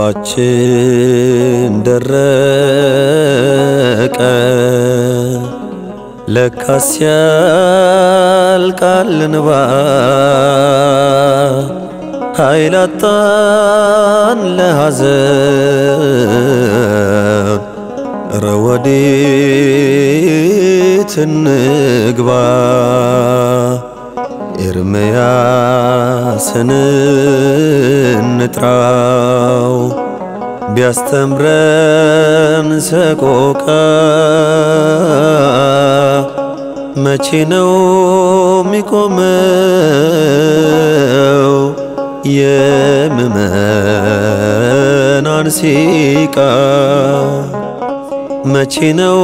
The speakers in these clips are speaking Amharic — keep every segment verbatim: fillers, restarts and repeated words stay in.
እንባችን ደረቀ ለካስ ያልቃል እንባ ኃይል አጣን ለሐዘን እረ ወዴት እንግባ ኤርምያስን እንጥራው ቢያስተምረን ሰቆቃ መቼ ነው ሚቆመው የምእመናን ሲቃ መቼ ነው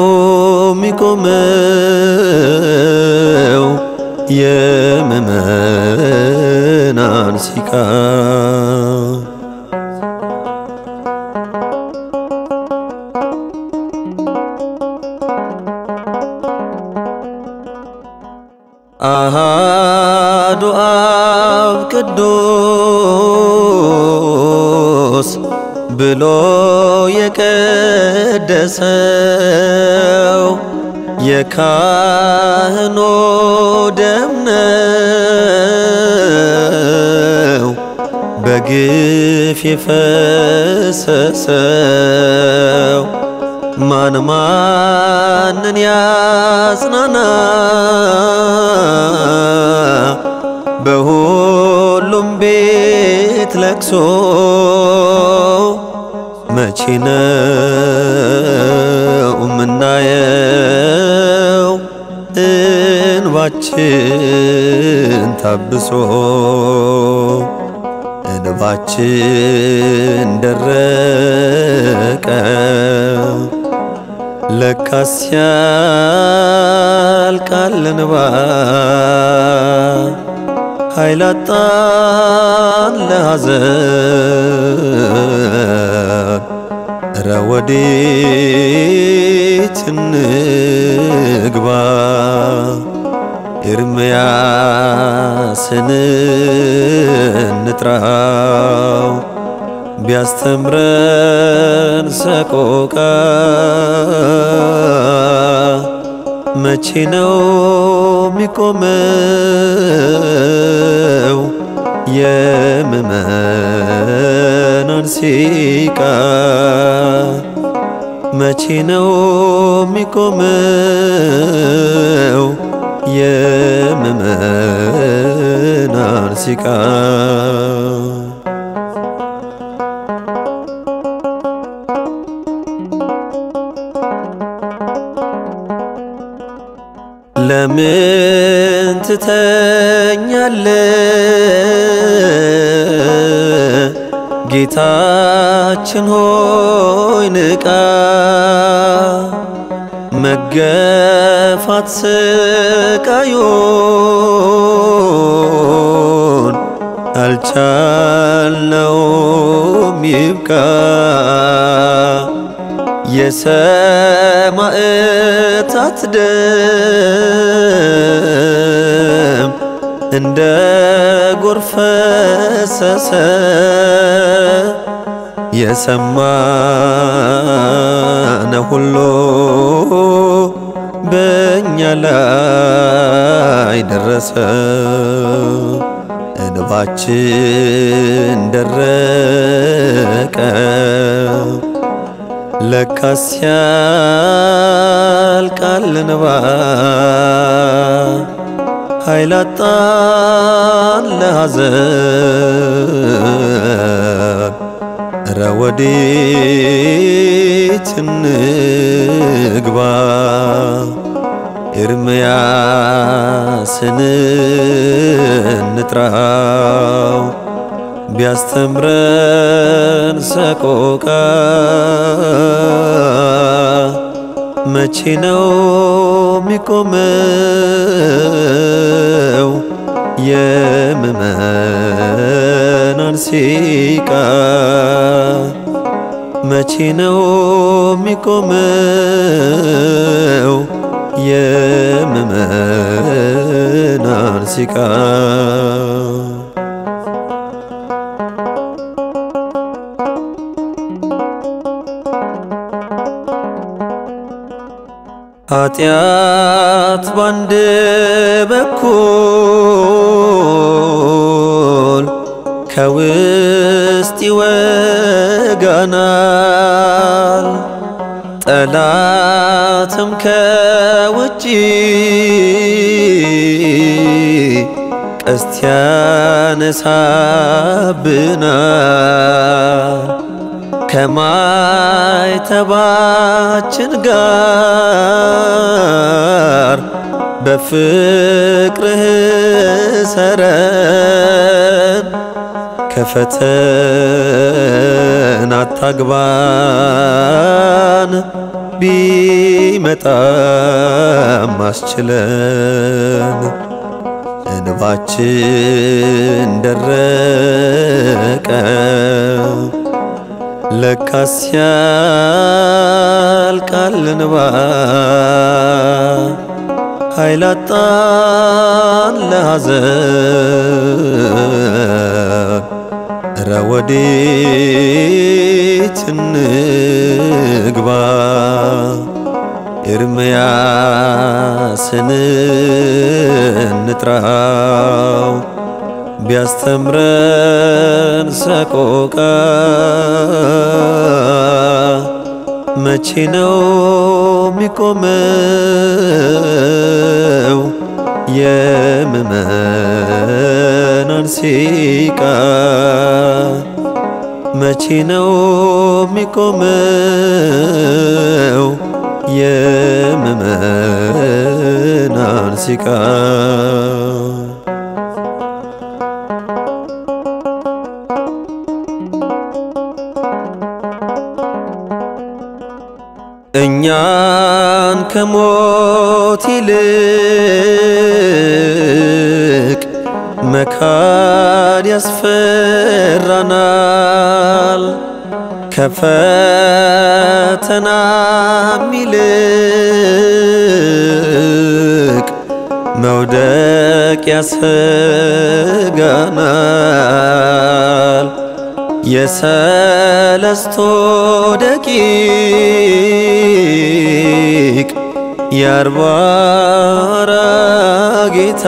ሚቆመው የምእመናን ሲቃ አሐዱ አብ ቅዱስ ብሎ የቀደሰው የካህኑ ደም ነው በግፍ የፈሰሰው ማን ማንን ያጽናና በሁሉም ቤት ለቅሶ መቼ ነው ምናየው እንባችን ታብሶ እንባችን ደረቀ ለካስ ያልቃል እንባ ኃይል አጣን ለሐዘን እረ ወዴት እንግባ ኤርምያስን እንጥራው ቢያስተምረን ሰቆቃ መቼ ነው ሚቆመው የምእመናን ሲቃ መቼ ነው ሚቆመው የምእመናን ሲቃ ለምን ትተኛለህ ጌታችን ሆይ ንቃ መገፋት ስቃዩን አልቻልነውም ይብቃ የሰማዕታት ደም እንደ ጎርፍ ፈሰሰ የሰማነው ሁሉ በእኛ ላይ ደረሰ እንባችን ደረቀ ለካስ ያልቃል እንባ ኃይል አጣን ለሐዘን እረ ወዴት እንግባ ኤርምያስን እንጥራው ቢያስተምረን ሰቆቃ መቼ ነው ሚቆመው የምእመናን ሲቃ መቼ ነው ሚቆመው የምእመናን ሲቃ ኃጢአት ባንድ በኩል ከውስጥ ይወጋናል፣ ጠላትም ከውጪ ቀስት ያነሳብናል። ከማይተባችን ጋር በፍቅርህ ሰረን፣ ከፈተና አታግባን፣ ቢመጣም አስችለን። እንባችን ደረቀ ለካስ ያልቃል እንባ፣ ኃይል አጣን ለሐዘን፣ እረ ወዴት እንግባ? ኤርምያስን እንጥራው ቢያስተምረን ሰቆቃ፣ መቼ ነው ሚቆመው የምእመናን ሲቃ? መቼ ነው ሚቆመው የምእመናን ሲቃ? እኛን ከሞት ይልቅ መካድ ያስፈራናል፣ ከፈተናም ይልቅ መውደቅ ያሰጋናል። የሰለስቱ ደቂቅ የአርባ ጌታ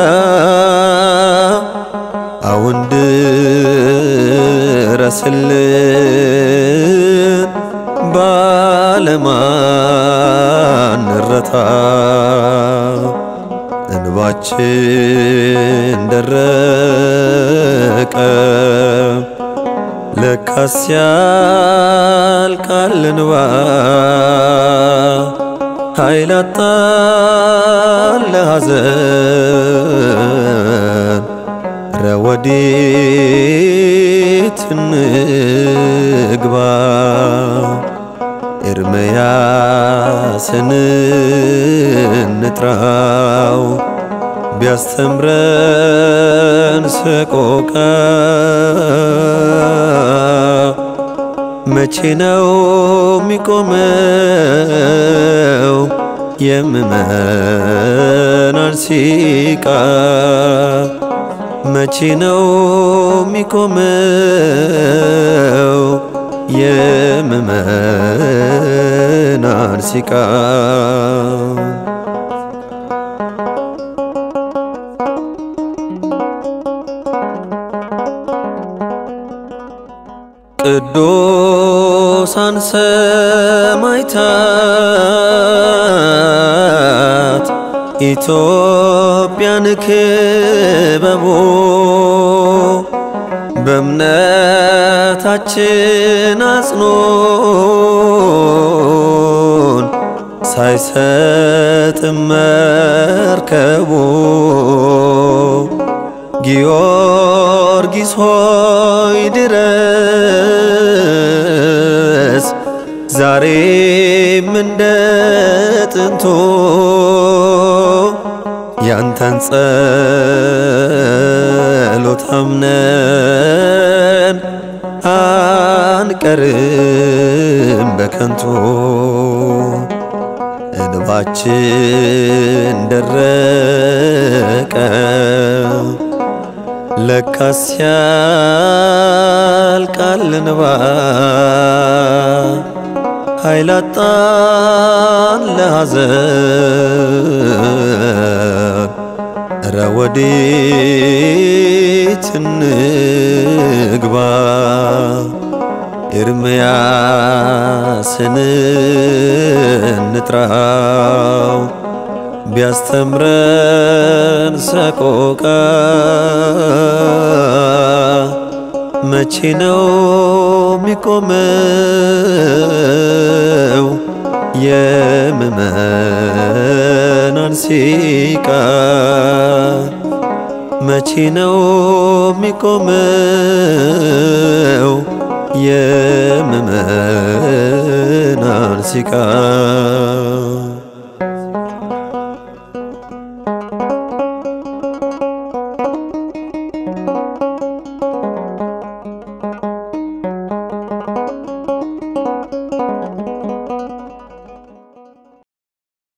አሁን ድረስልን፣ ባለማንረታ። እንባችን ደረቀ ለካስ ያልቃል እንባ፣ ኃይል አጣን ለሐዘን፣ እረ ወዴት እንግባ? ኤርምያስን እንጥራው ቢያስተምረን ሰቆቃ፣ መቼ ነው ሚቆመው የምእመናን ሲቃ? መቼ ነው ሚቆመው የምእመናን ሲቃ? ቅዱሳን ሰማዕታት ኢትዮጵያን ክበቦ፣ በእምነታችን አጽኖን ሳይሰጥም መርከቦ። ጊዮርጊስ ሆይ ድረስ ዛሬም እንደ ጥንቶ፣ ያንተን ጸሎት አምነን አንቀርም በከንቱ። እንባችን ደረቀ ለካስ ያልቃል እንባ፣ ኃይል አጣን ቀን ለሐዘን እረ ወዴት እንግባ ኤርምያስን እንጥራው ቢያስተምረን ሰቆቃ መቼ ነው ሚቆመው የምእመናን ሲቃ መቼ ነው ሚቆመው የምእመናን ሲቃ